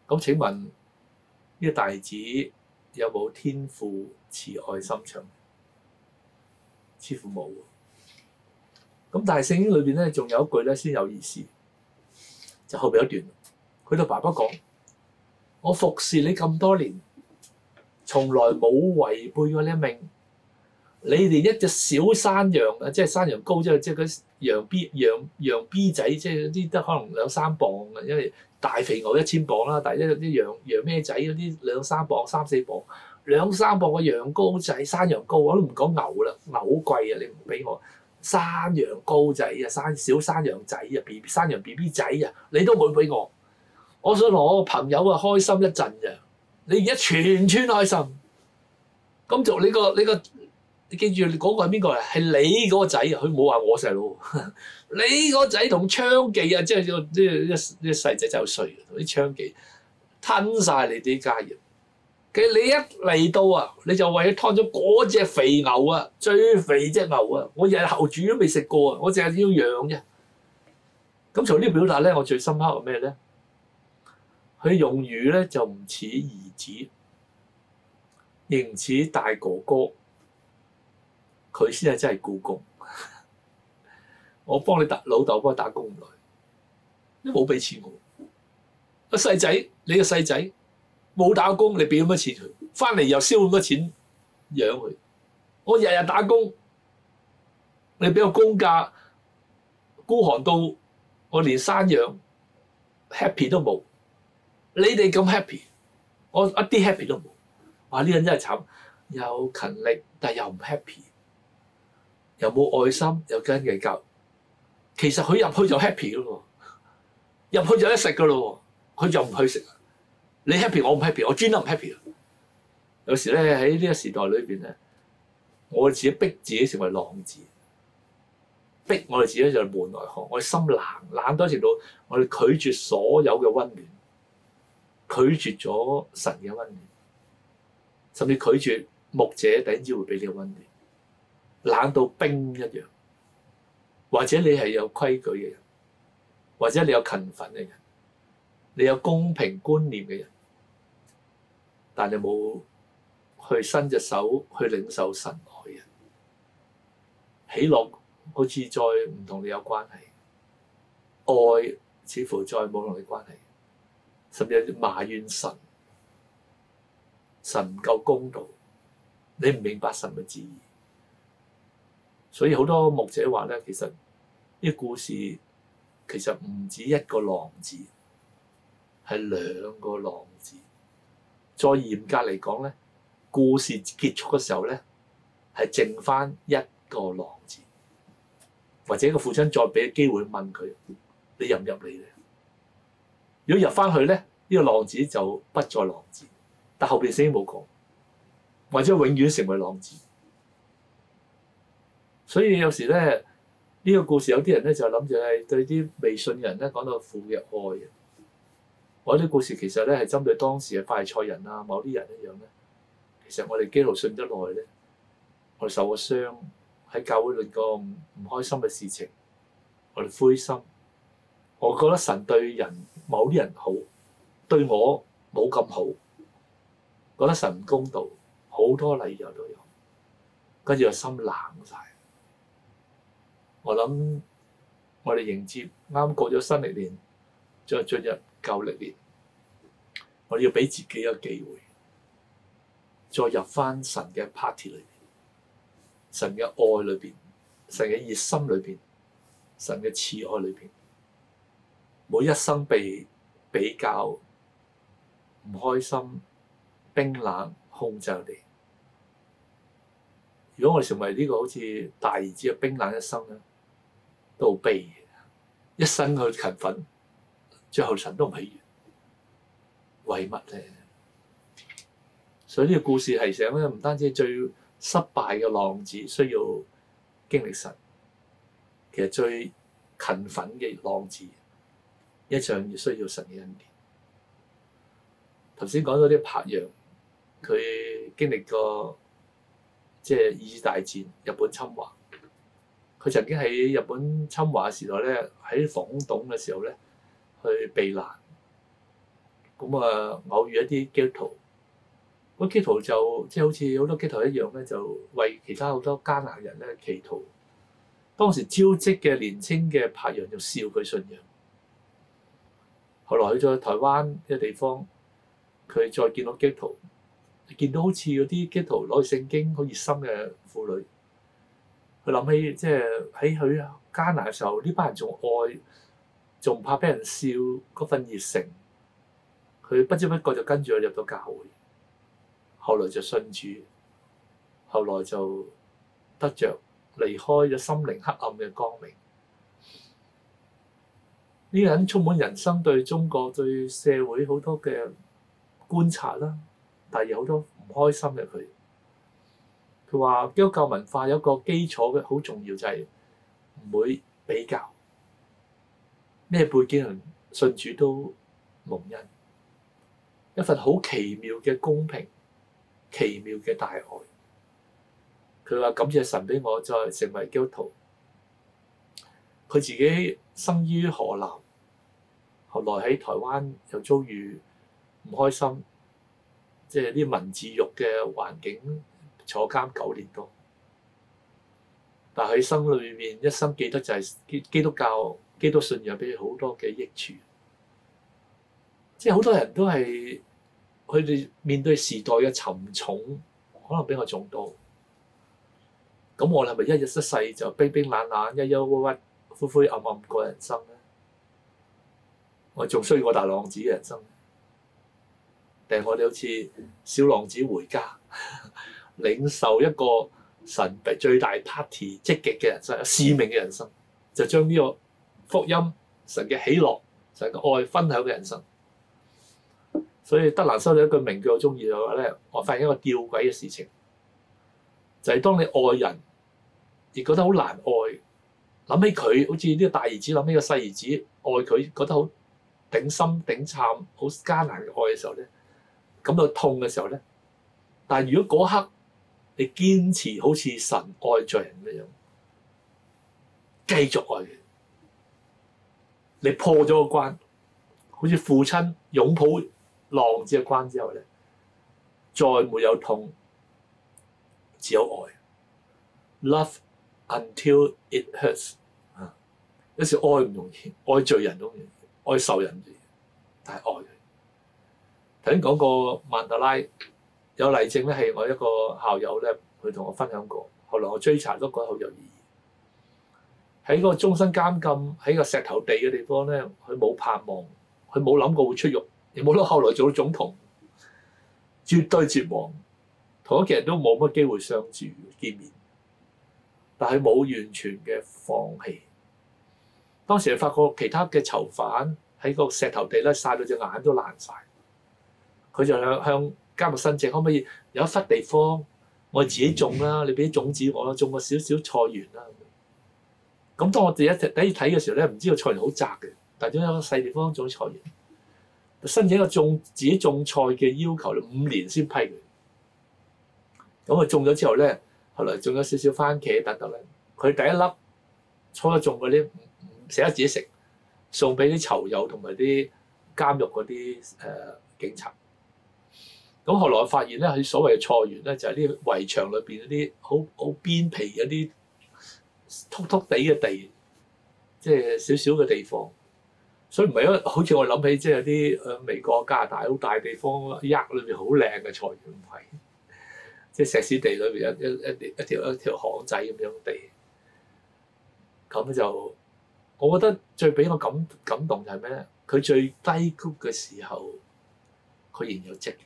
Speaker 2: 咁請問呢個大兒子有冇天父慈愛心腸？似乎冇。咁但係聖經裏邊咧，仲有一句咧先有意思，就後邊一段，佢對爸爸講：我服侍你咁多年，從來冇違背過你嘅命。你連一隻小山羊啊，即係山羊羔，即係嗰羊 B 仔，即係啲得可能2-3磅嘅，因為大肥牛1000磅啦，但係啲羊咩仔嗰啲2-3磅、3-4磅，2-3磅嘅羊羔仔、山羊羔，我都唔講牛啦，牛好貴啊！你唔俾我山羊羔仔啊，小山羊仔啊山羊 BB 仔啊，你都冇俾我。我想同我朋友啊開心一陣咋，你而家全村開心，咁就你記住嗰個係邊個啊？係你嗰個仔啊！佢冇話我細佬，你個仔同娼妓啊，即係呢細仔就衰，同啲娼妓吞晒你啲家業。其實你一嚟到啊，你就為咗劏咗嗰隻肥牛啊，最肥隻牛啊！我日日後煮都未食過啊，我淨係要養啫。咁從呢個表達咧，我最深刻係咩咧？佢用語咧就唔似兒子，亦唔似大哥哥。佢先係真係僱工，我幫你老豆幫你打工咁耐，都冇俾錢我。個細仔，你個細仔冇打工，你俾咁多錢佢，翻嚟又燒咁多錢養佢。我日日打工，你俾個工價孤寒到我連山羊 happy 都冇。你哋咁 happy，我一啲 happy 都冇。哇！呢人真係慘，又勤力但係又唔 happy。又冇愛心，又斤計較。其實佢入去就 happy 咯喎，入去就得食噶咯喎，佢就唔去食。你 happy， 我唔 happy， 我專登唔 happy。有時咧喺呢個時代裏邊咧，我哋自己逼自己成為浪子，逼我哋自己就門外漢。我哋心冷多程度，我哋拒絕所有嘅温暖，拒絕咗神嘅温暖，甚至拒絕牧者弟兄姊妹俾你嘅温暖。冷到冰一樣，或者你係有規矩嘅人，或者你有勤奮嘅人，你有公平觀念嘅人，但你冇去伸隻手去領受神愛嘅人，喜樂好似再唔同你有關係，愛似乎再冇同你關係，甚至埋怨神唔夠公道，你唔明白神嘅旨意。所以好多牧者話咧，其實呢個故事其實唔止一個浪子，係2個浪子。再嚴格嚟講咧，故事結束嘅時候咧，係剩翻一個浪子，或者個父親再俾個機會問佢：你入唔入嚟咧？如果入翻去咧，呢個浪子就不再浪子。但後邊聖經冇講，或者永遠成為浪子。所以有時咧，呢個故事有啲人咧就諗住係對啲未信人咧講到父嘅愛嘅。我啲故事其實咧係針對當時嘅法利賽人啊，某啲人一樣咧。其實我哋基督徒信得耐咧，我哋受過傷，喺教會裏個唔開心嘅事情，我哋灰心。我覺得神對人某啲人好，對我冇咁好，覺得神唔公道，好多理由都有，跟住個心冷晒。我諗我哋迎接啱過咗新歷年，再進入舊歷年，我哋要俾自己一個機會，再入翻神嘅 party 裏邊，神嘅愛裏邊，神嘅熱心裏邊，神嘅慈愛裏邊，每一生被比較唔開心、冰冷控制我哋。如果我哋成為呢個好似大兒子嘅冰冷一生咧，都好悲嘅，一生去勤奮，最後神都唔喜悅，為乜咧？所以呢個故事提醒咧，唔單止最失敗嘅浪子需要經歷神，其實最勤奮嘅浪子一樣要需要神嘅恩典。頭先講到啲柏楊，佢經歷過即係二次大戰，日本侵華。佢曾經喺日本侵華時代咧，喺防空洞嘅時候咧，去避難。 咁偶遇一啲基督徒，嗰基督徒就即係好似好多基督徒一樣咧，就為其他好多艱難人咧祈禱。當時招職嘅年青嘅柏楊就笑佢信仰。後來去咗台灣嘅地方，佢再見到基督徒，見到好似嗰啲基督徒攞住聖經好熱心嘅婦女，佢諗起即係喺佢艱難嘅時候，呢班人仲愛，仲唔怕俾人笑嗰份熱誠，佢不知不覺就跟住佢入到教會，後來就信主，後來就得着離開咗心靈黑暗嘅光明。呢個人充滿人生對中國對社會好多嘅觀察啦，但係有好多唔開心嘅佢。佢話基督教文化有一個基礎嘅好重要，就係唔會比較，咩背景人信主都蒙恩，一份好奇妙嘅公平，奇妙嘅大愛。佢話感謝神俾我再成為基督徒。佢自己生於河南，後來喺台灣又遭遇唔開心，即係啲文字獄嘅環境，坐監9年多。但係喺心裏面一生記得就係基督教、基督信仰俾佢好多嘅益處。即係好多人都係佢哋面對時代嘅沉重，可能比我仲多。咁我係咪一日一世就冰冰冷冷、憂憂鬱鬱、灰灰暗暗過人生咧？我仲需要個大浪子嘅人生，定係我哋好似小浪子回家，領受一個神最大 party 積極嘅人生、使命嘅人生，就將呢個福音、神嘅喜樂、神嘅愛分享嘅人生。所以德蘭修女一句名句我中意嘅話咧，我發現一個吊詭嘅事情，就係當你愛人而覺得好難愛，諗起佢好似呢個大兒子諗起個細兒子愛佢，覺得好頂心頂慘、好艱難嘅愛嘅時候咧，感到痛嘅時候咧，但係如果嗰刻你堅持好似神愛罪人咁樣，繼續愛佢，你破咗個關，好似父親擁抱浪子嘅關之後咧，再沒有痛，只有愛。Love until it hurts。有時愛唔容易，愛罪人容易，愛仇人容易，但係愛佢。頭先講過曼德拉有例證咧，係我一個校友咧，佢同我分享過。後來我追查都覺得好有意義。喺嗰個終身監禁喺個石頭地嘅地方咧，佢冇盼望，佢冇諗過會出獄，亦冇諗後來做到總統，絕對絕望，同屋企人都冇乜機會相處見面。但係冇完全嘅放棄。當時係發覺其他嘅囚犯喺個石頭地咧曬到隻眼都爛晒，佢就向監獄申請，可唔可以有一忽地方我自己種啦？你俾啲種子我啦，種個少少菜園啦。咁當我第一次睇嘅時候咧，唔知道菜園好窄嘅，但係總有個細地方種菜園。申請一個自己種菜嘅要求，5年先批佢。咁佢種咗之後咧，後來種咗少少番茄等等咧，佢第一粒初一種嗰啲唔捨得自己食，送俾啲囚友同埋啲監獄嗰啲警察。咁後來我發現咧，佢所謂嘅菜園咧，就係呢圍牆裏邊嗰啲好邊皮嗰啲禿禿地嘅地，即係少少嘅地方。所以唔係因為好似我諗起即係啲美國加拿大好大地方，厄裏邊好靚嘅菜園，唔係。即係石屎地裏邊一條巷仔咁樣地，咁就我覺得最俾我感動就係咩咧？佢最低谷嘅時候，佢仍有積極。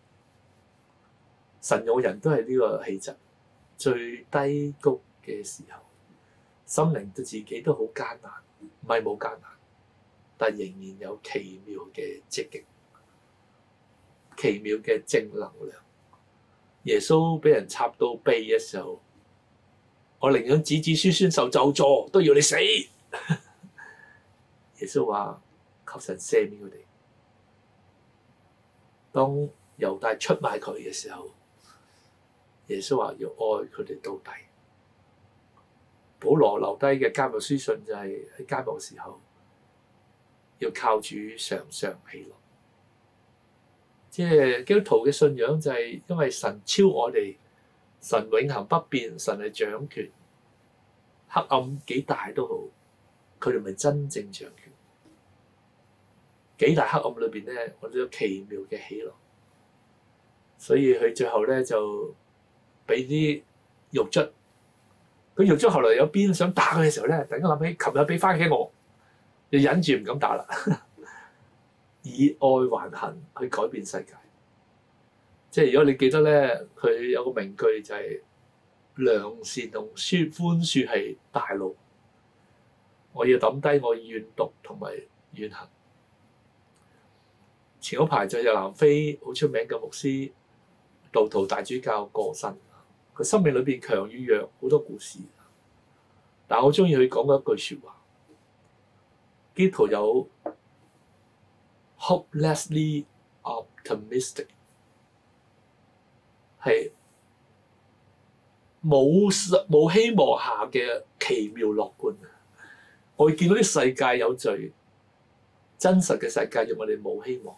Speaker 2: 神用人都係呢個氣質，最低谷嘅時候，心靈對自己都好艱難，唔係冇艱難，但仍然有奇妙嘅積極，奇妙嘅正能量。耶穌俾人插到鼻嘅時候，我寧願子子孫孫受咒詛，都要你死。耶穌話：求神赦免佢哋。當猶大出賣佢嘅時候，耶穌話要愛佢哋到底。保羅留低嘅監獄書信就係喺監獄時候，要靠主常常喜樂。 即係基督徒嘅信仰就係因為神超我哋，神永恆不變，神係掌權，黑暗幾大都好，佢哋咪真正掌權。幾大黑暗裏邊咧，我哋有奇妙嘅喜樂。所以佢最後咧就俾啲獄卒，佢獄卒後來有邊想打佢嘅時候咧，突然間諗起琴日俾番茄我，就忍住唔敢打啦。以愛還恨去改變世界。即係如果你記得咧，佢有個名句就係良善同寬恕係大路。我要抌低我怨毒同埋怨恨。前嗰排就有南非好出名嘅牧師道圖大主教過身，佢生命裏邊強與弱好多故事。但係我中意佢講嘅一句説話：基督徒有 hopelessly optimistic， 係冇希望下嘅奇妙樂觀。我會見到啲世界有罪，真實嘅世界讓我哋冇希望。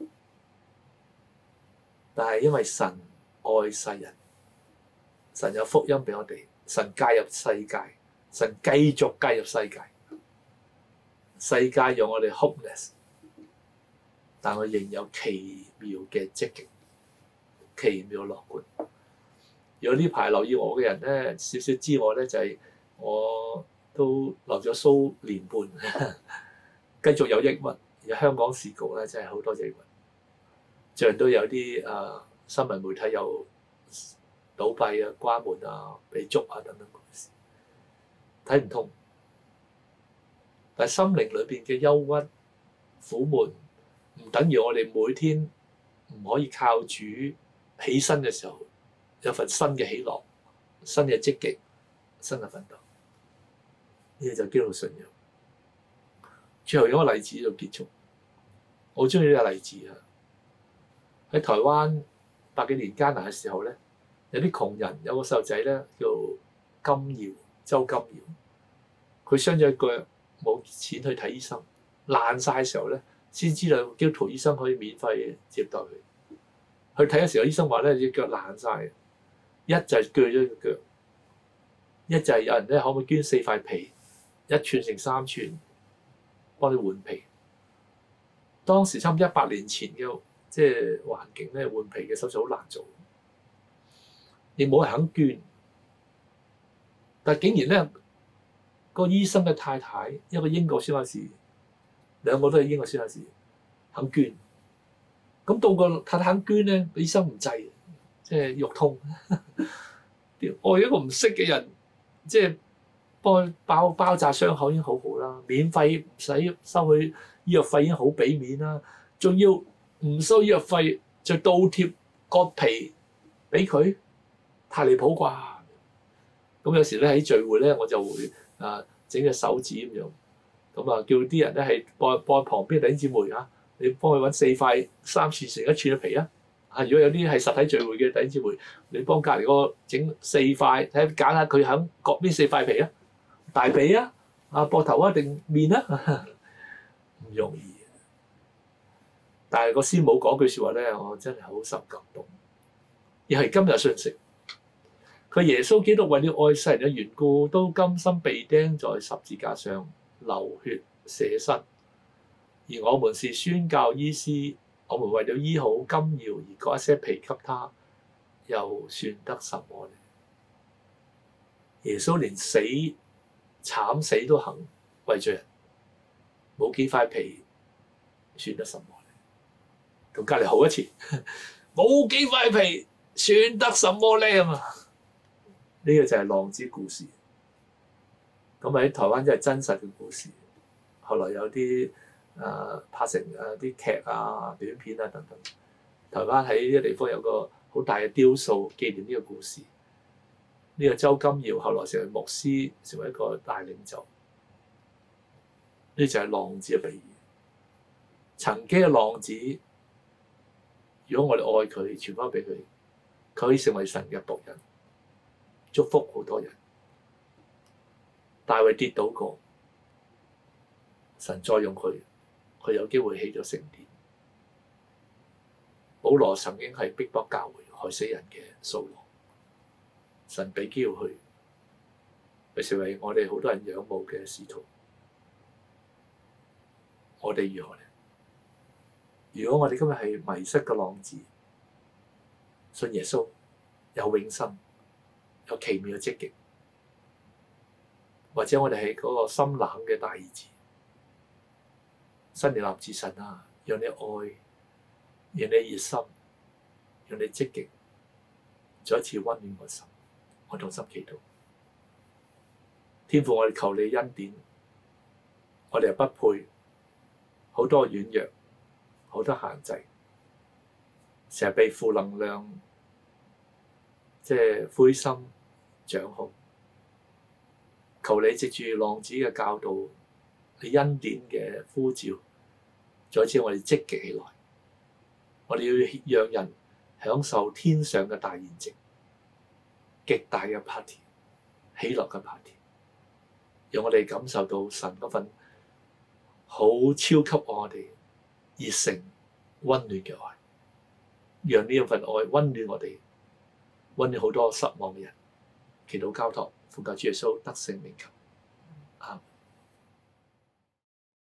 Speaker 2: 但係因為神愛世人，神有福音俾我哋，神介入世界，神繼續介入世界。世界讓我哋 hopeless， 但我仍有奇妙嘅積極，奇妙樂觀。如果呢排留意我嘅人咧，少少知我咧就係、我都留咗蘇年半，繼續有抑鬱。而香港時局咧真係好多抑鬱。最近都有啲新聞媒體又倒閉啊、關門啊、被捉啊等等故事，睇唔通。但係心靈裏邊嘅憂鬱、苦悶，唔等於我哋每天唔可以靠主起身嘅時候有份新嘅喜樂、新嘅積極、新嘅奮鬥。呢個就基督徒信仰。最後用一個例子就結束。我好中意呢個例子啊！喺台灣百幾年艱難嘅時候咧，有啲窮人有個細路仔咧叫金耀，周金耀，佢傷咗腳，冇錢去睇醫生，爛晒嘅時候咧，先知道基督徒醫生可以免費接待佢。去睇嘅時候，醫生話咧隻腳爛晒，一就係鋸咗隻腳，一就係有人咧可唔可以捐4塊皮，1寸乘3寸，幫你換皮。當時差唔多100年前嘅即係環境咧，換皮嘅手術好難做，亦冇人肯捐。但係竟然咧，個醫生嘅太太一個英國宣教士，兩個都係英國宣教士，肯捐。咁到個太太肯捐咧，個醫生唔制，即係肉痛。我一個唔識嘅人，即係幫佢包紮傷口已經好好啦，免費唔使收佢醫藥費已經好俾面啦，仲要唔收醫藥費就倒貼割皮俾佢，太離譜啩！咁有時咧喺聚會咧，我就會整隻手指咁樣，咁叫啲人咧係幫旁邊弟兄姊妹你幫佢揾4塊3寸成1寸嘅皮啊！如果有啲係實體聚會嘅弟兄姊妹，你幫隔離嗰個整4塊，睇揀下佢肯割邊4塊皮啊？大髀啊，膊頭啊定面啊？唔容易。但係個師母講句説話咧，我真係好受感動。而係今日信息，佢耶穌基督為了愛世人嘅緣故，都甘心被釘在十字架上流血捨身。而我們是宣教醫師，我們為了醫好金耀而割一些皮給他，又算得什麼呢？耶穌連慘死都肯為罪人，冇幾塊皮算得什麼？同隔離好一次，冇幾塊皮算得什麼咧？嘛，呢個就係浪子故事。咁喺台灣真係真實嘅故事。後來有啲拍成啲劇啊、短片啊等等。台灣喺呢個地方有個好大嘅雕塑紀念呢個故事。呢個周金耀後來成為牧師，成為一個大領袖。呢就係浪子嘅比喻。曾經嘅浪子，如果我哋愛佢，傳翻俾佢，佢可以成為神嘅僕人，祝福好多人。大衛跌倒過，神再用佢，佢有機會起咗聖殿。 保羅曾經係逼迫教會害死人嘅掃羅，神俾機會佢成為我哋好多人仰慕嘅使徒。我哋如何呢？如果我哋今日係迷失嘅浪子，信耶穌有永生，有奇妙嘅積極，或者我哋係嗰個心冷嘅大兒子，新年立志神啊，讓你愛，讓你熱心，讓你積極，再一次溫暖我心。我同心祈禱，天父，我哋求你恩典，我哋又不配，好多軟弱，好多限制，成日被負能量，即係灰心掌控。求你藉住浪子嘅教導，你恩典嘅呼召，再一次我哋積極起來。我哋要讓人享受天上嘅大筵席，極大嘅 party， 喜樂嘅 party， 讓我哋感受到神嗰份好超級我哋熱誠溫暖嘅愛，讓呢份愛溫暖我哋，溫暖好多失望嘅人。祈禱交託，奉靠主耶穌得勝名求。